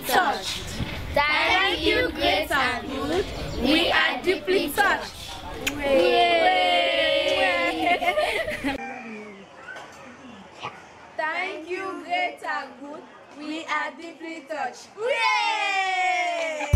touched. Thank you, great and good. We are deeply touched. Thank you, great and good. We are deeply touched. Hooray!